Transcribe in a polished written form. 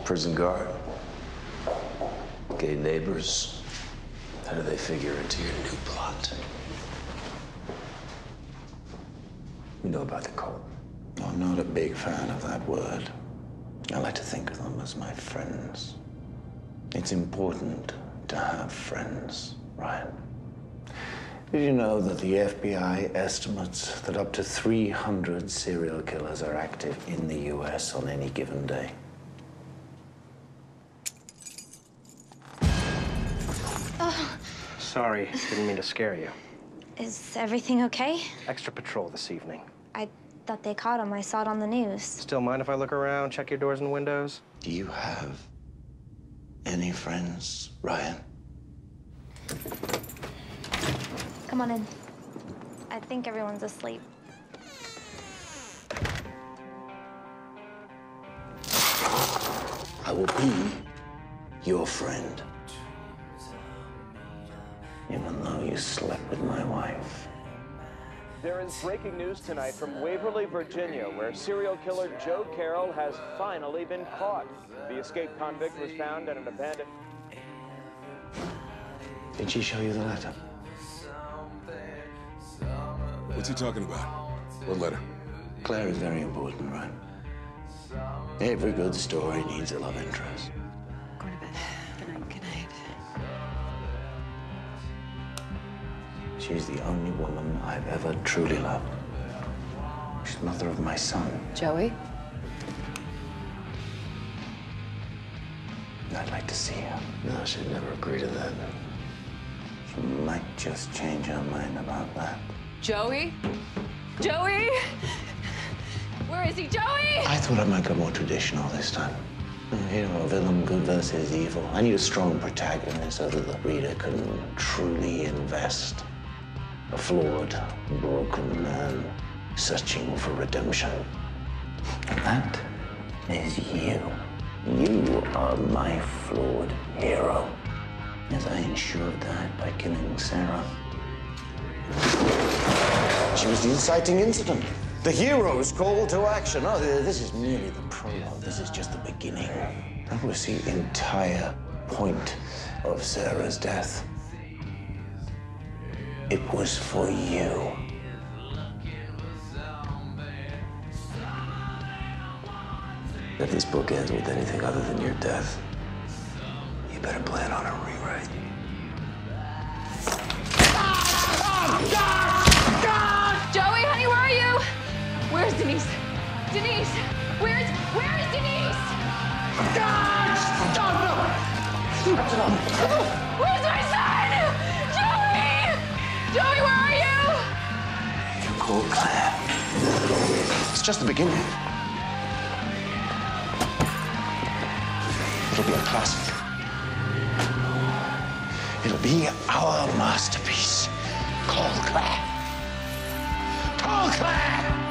Prison guard? Gay neighbors? How do they figure into your new plot? You know about the cult. I'm not a big fan of that word. I like to think of them as my friends. It's important to have friends, Ryan. Did you know that the FBI estimates that up to 300 serial killers are active in the US on any given day? Oh. Sorry, didn't mean to scare you. Is everything okay? Extra patrol this evening. I thought they caught him. I saw it on the news. Still mind if I look around, check your doors and windows? Do you have any friends, Ryan? Come on in. I think everyone's asleep. I will be your friend, even though you slept with my wife. There is breaking news tonight from Waverly, Virginia, where serial killer Joe Carroll has finally been caught. The escaped convict was found at an abandoned... Did she show you the letter? What's he talking about? What letter? Claire is very important, right? Every good story needs a love interest. Going to bed. Good night. Good night. She's the only woman I've ever truly loved. She's the mother of my son. Joey? I'd like to see her. No, she'd never agree to that. She might just change her mind about that. Joey? Joey? Where is he? Joey! I thought I might go more traditional this time. Hero, villain, good versus evil. I need a strong protagonist so that the reader can truly invest. A flawed, broken man searching for redemption. And that is you. You are my flawed hero. As I ensured that by killing Sarah. She was the inciting incident. The hero's call to action. Oh, this is merely the prologue. This is just the beginning. That was the entire point of Sarah's death. It was for you. If this book ends with anything other than your death, you better plan on a rewrite. Joey, honey, where are you? Where's Denise? Denise! Where is Denise? Where's my son? Joey! Joey, where are you? You called Claire. It's just the beginning. It'll be a classic. It'll be our masterpiece. Call Claire. Call Claire!